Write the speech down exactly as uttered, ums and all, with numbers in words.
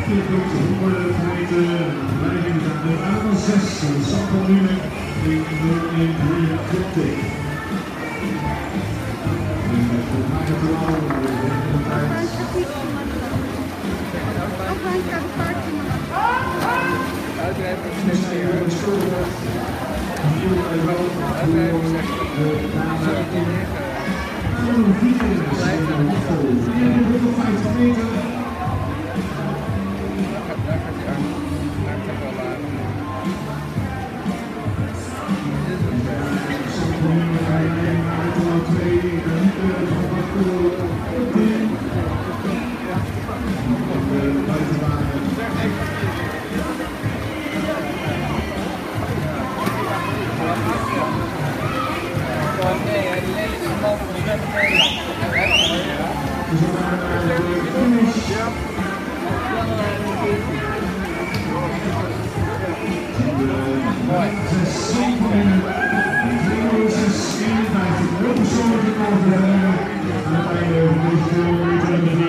honderd meter leiding aan de aantal zes. Sampo Nunek in nul één drie. En voor mij het wel de tijd. Uitrijden Het is een score. Nieuw en wel voor de dame in de vierhonderdvijftig meter. Ja.